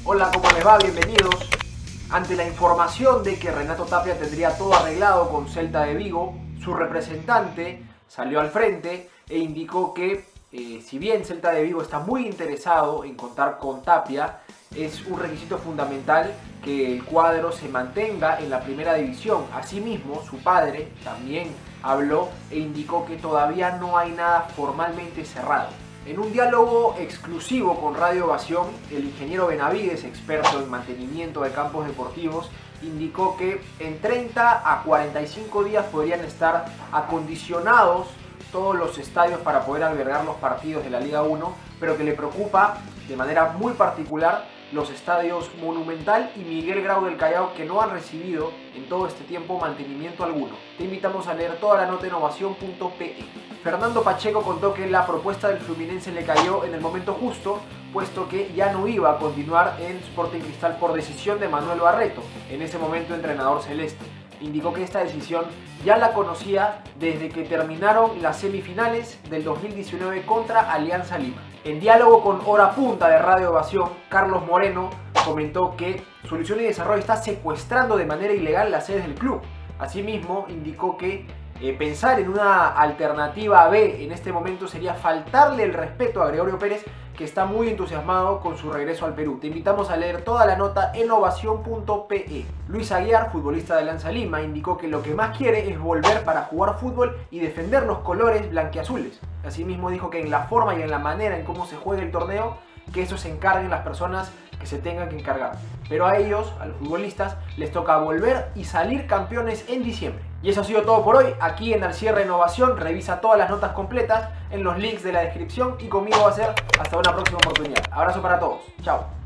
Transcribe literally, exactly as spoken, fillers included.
Hola, ¿cómo les va? Bienvenidos. Ante la información de que Renato Tapia tendría todo arreglado con Celta de Vigo, su representante salió al frente e indicó que eh, si bien Celta de Vigo está muy interesado en contar con Tapia, es un requisito fundamental que el cuadro se mantenga en la primera división. Asimismo, su padre también habló e indicó que todavía no hay nada formalmente cerrado. En un diálogo exclusivo con Radio Ovación, el ingeniero Benavides, experto en mantenimiento de campos deportivos, indicó que en treinta a cuarenta y cinco días podrían estar acondicionados todos los estadios para poder albergar los partidos de la Liga uno, pero que le preocupa de manera muy particular los estadios Monumental y Miguel Grau del Callao, que no han recibido en todo este tiempo mantenimiento alguno. Te invitamos a leer toda la nota en ovación punto pe. Fernando Pacheco contó que la propuesta del Fluminense le cayó en el momento justo, puesto que ya no iba a continuar en Sporting Cristal por decisión de Manuel Barreto, en ese momento entrenador celeste. Indicó que esta decisión ya la conocía desde que terminaron las semifinales del dos mil diecinueve contra Alianza Lima. En diálogo con Hora Punta de Radio Ovación, Carlos Moreno comentó que Solución y Desarrollo está secuestrando de manera ilegal las sedes del club. Asimismo, indicó que eh, pensar en una alternativa B en este momento sería faltarle el respeto a Gregorio Pérez, que está muy entusiasmado con su regreso al Perú. Te invitamos a leer toda la nota en ovación punto pe. Luis Aguiar, futbolista de Alianza Lima, indicó que lo que más quiere es volver para jugar fútbol y defender los colores blanquiazules. Asimismo dijo que en la forma y en la manera en cómo se juega el torneo, que eso se encarguen las personas que se tengan que encargar. Pero a ellos, a los futbolistas, les toca volver y salir campeones en diciembre. Y eso ha sido todo por hoy. Aquí en Al Cierre Innovación, revisa todas las notas completas en los links de la descripción y conmigo va a ser hasta una próxima oportunidad. Abrazo para todos. Chao.